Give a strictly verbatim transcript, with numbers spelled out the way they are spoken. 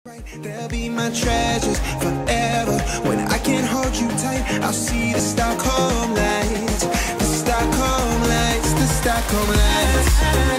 They'll be my treasures forever. When I can't hold you tight, I'll see the Stockholm lights, the Stockholm lights, the Stockholm lights.